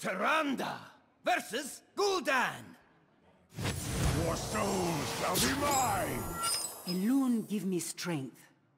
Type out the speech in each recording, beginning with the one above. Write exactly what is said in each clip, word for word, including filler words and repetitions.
Tyrande versus Gul'dan. Your soul shall be mine! Elune give me strength.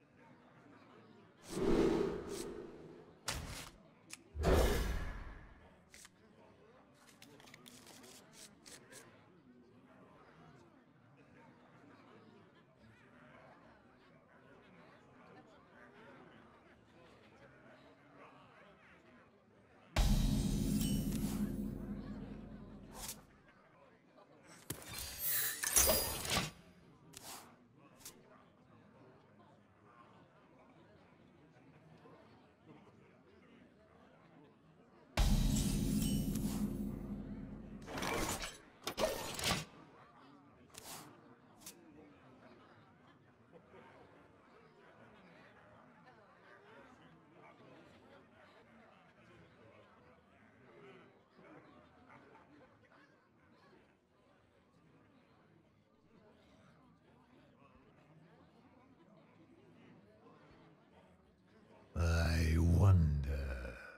I wonder...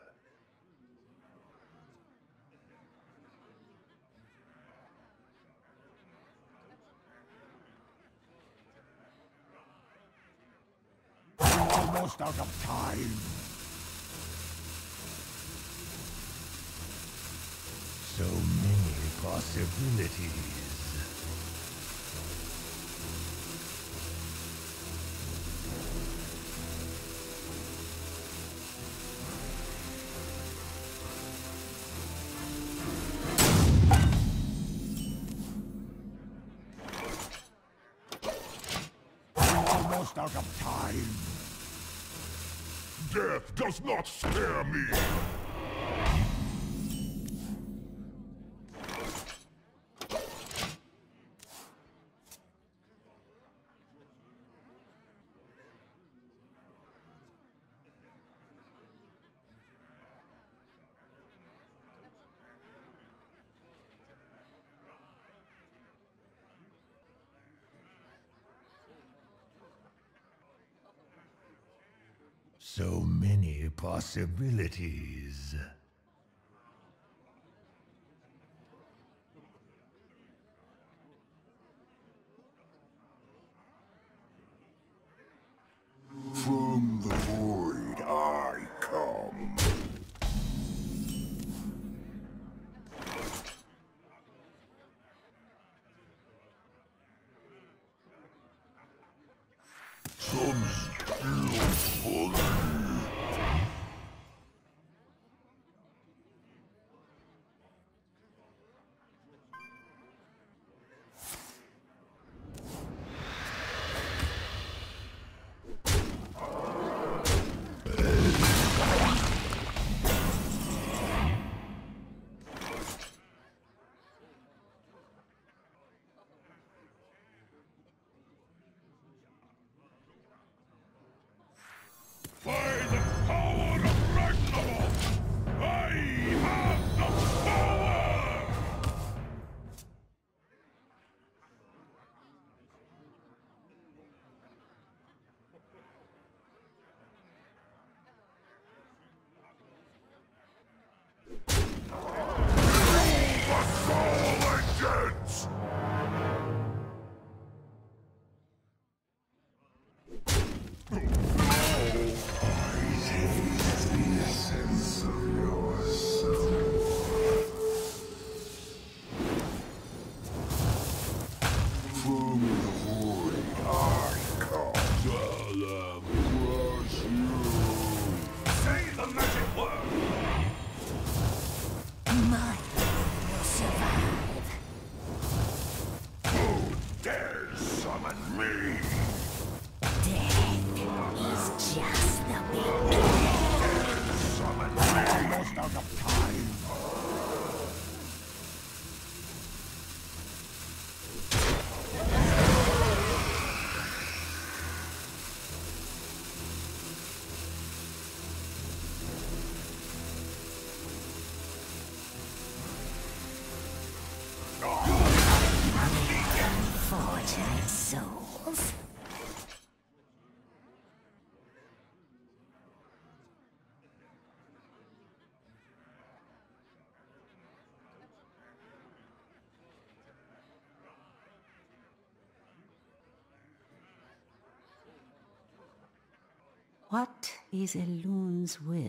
Almost out of time. So many possibilities. Almost out of time. Death does not scare me! So many possibilities. From the void I come. Some still folly. By the power of Ragnarok, I have the power! The soul agents! Fortunate souls. What is Elun's will?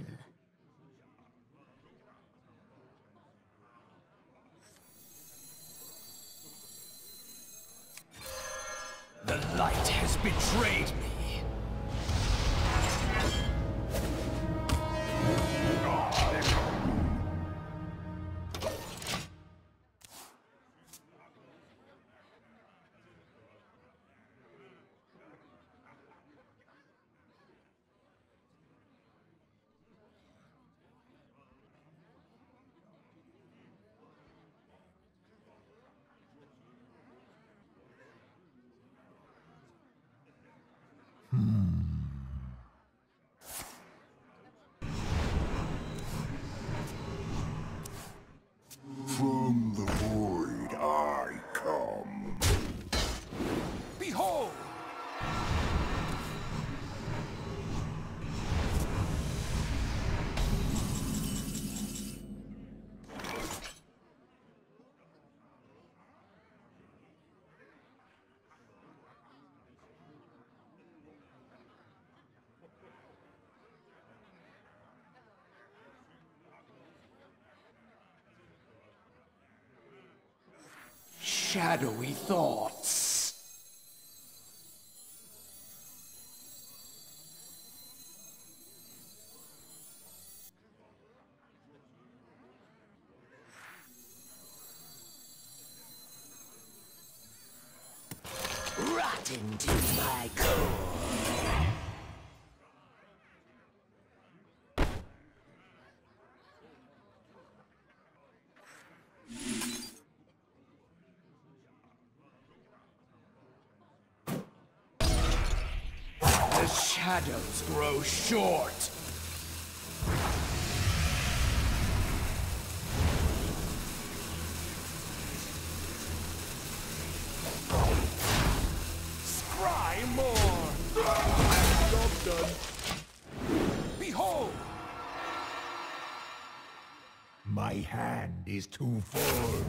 The light has betrayed me. From the void I come. Behold! Shadowy thoughts. Rot into my core. The shadows grow short. Scry more. Job done. Behold. My hand is too full.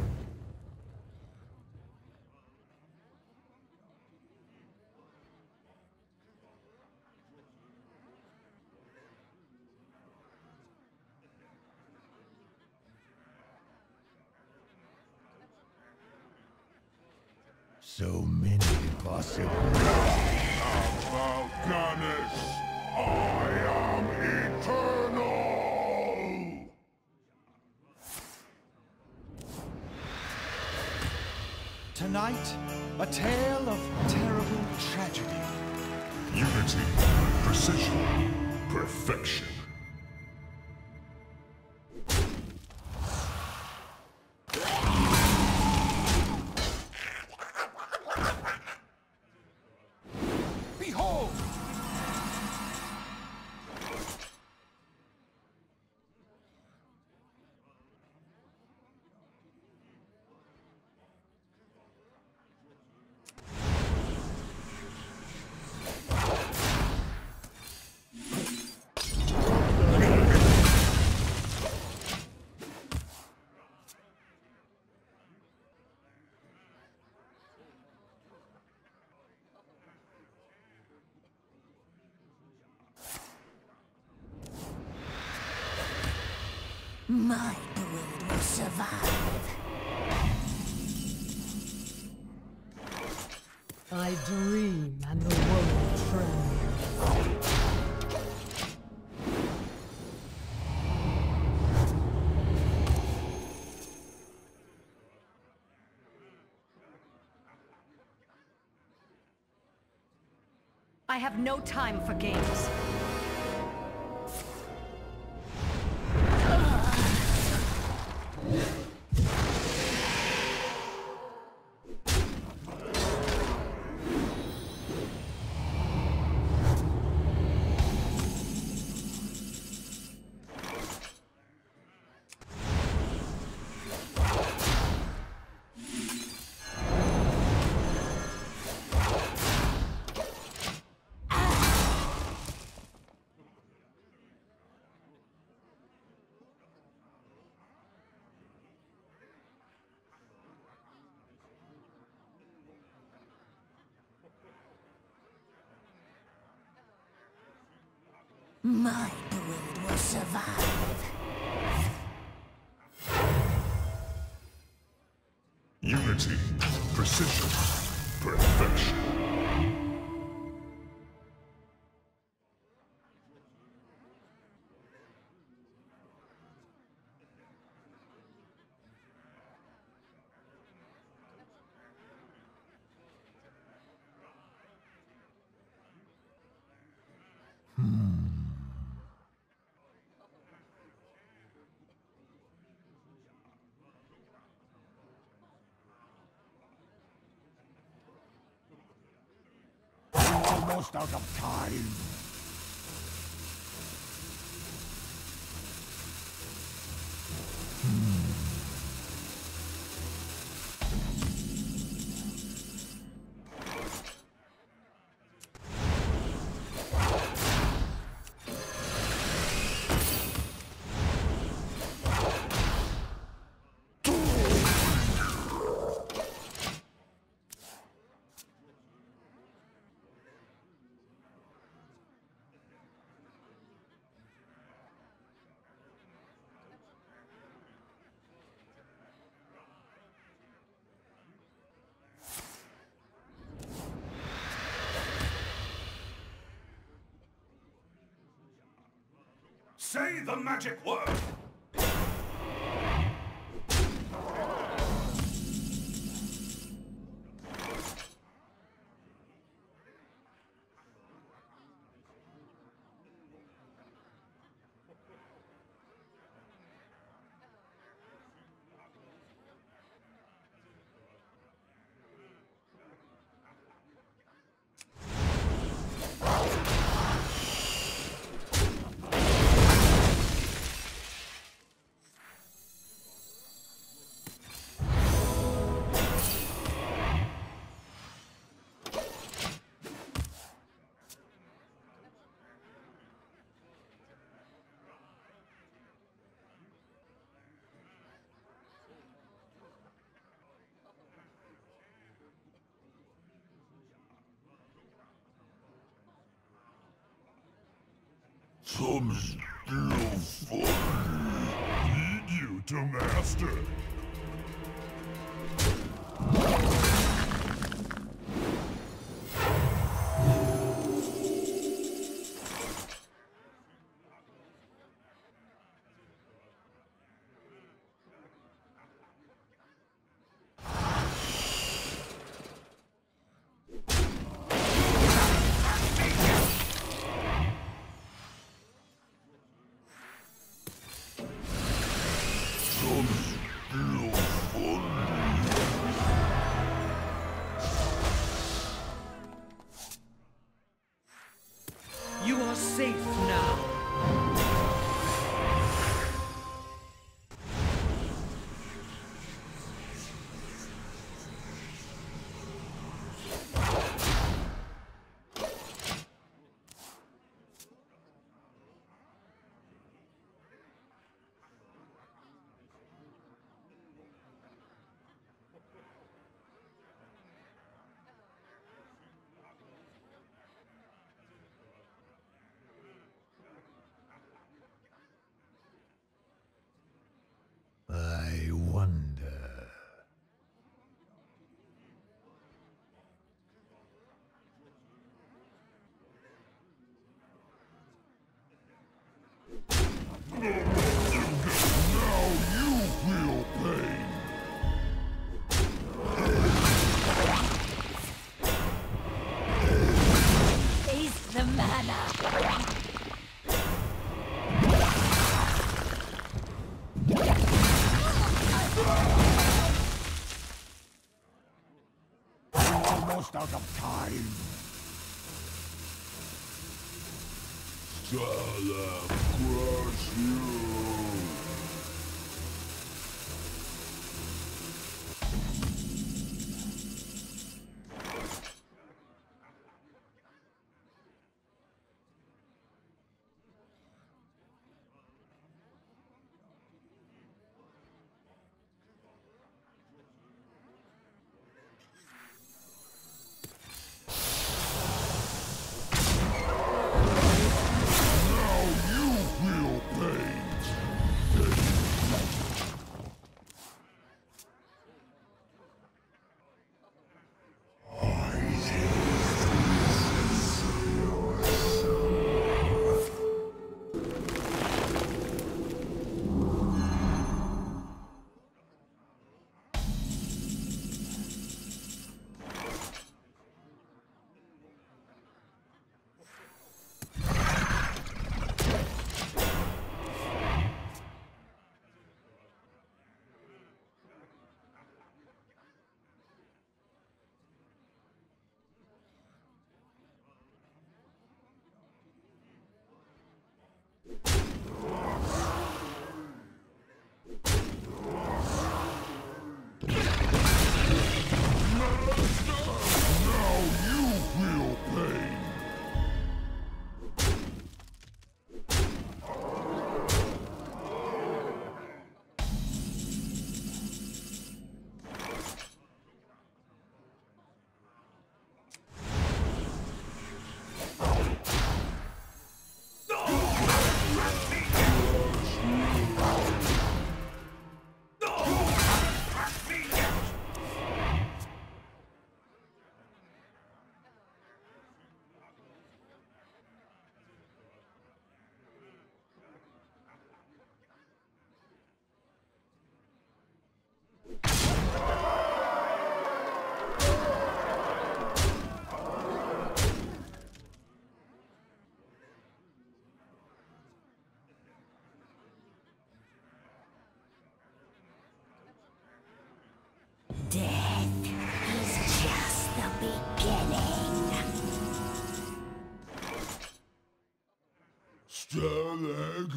So many possibilities. Alcanis, I am eternal! Tonight, a tale of terrible tragedy. Unity, precision, perfection. Behold! My brood will survive. I dream and the world trembles. I have no time for games. My brood will survive. Unity, precision, perfection. Almost out of time. Say the magic word! Some still funny. Need you to master. You are safe now. I wonder. Now you feel pain. Taste the mana. Almost out of time. Shall I crush you? Now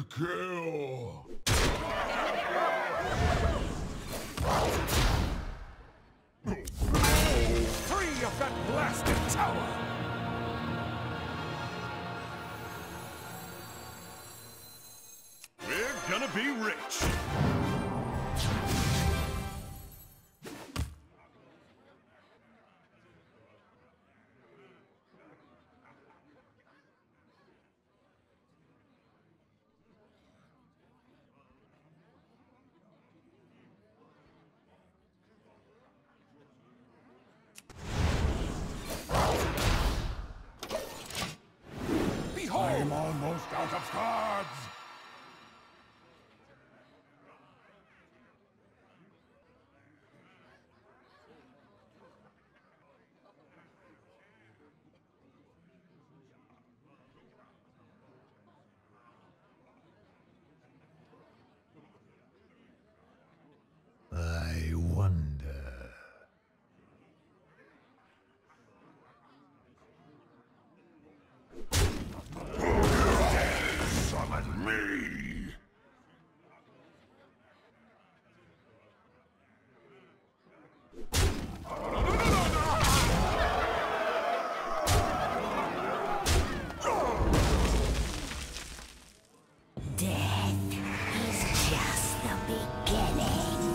kill! Free of that blasted tower! We're gonna be rich! I'm almost out of cards! I wonder. Summon me! Death is just the beginning.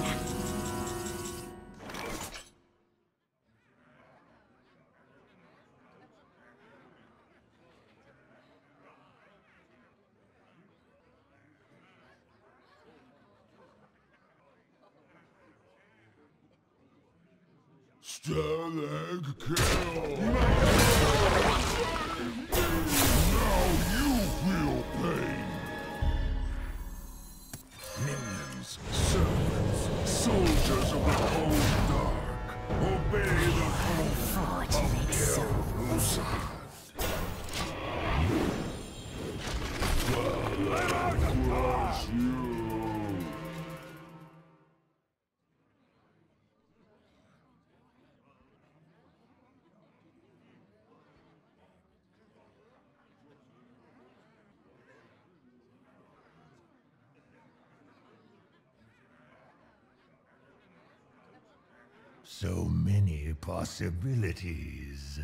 Stalag kill! Now you feel pain! Minions, servants, soldiers of the cold dark, obey the call Unfortunate of souls. I'm out of cards! You. So many possibilities.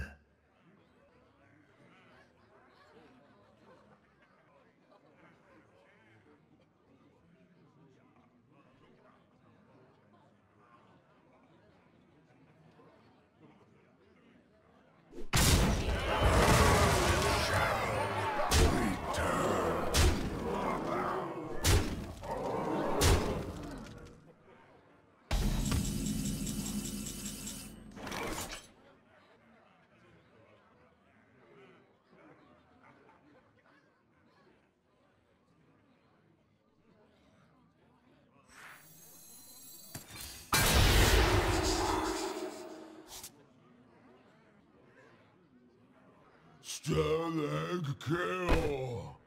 Stalag kill!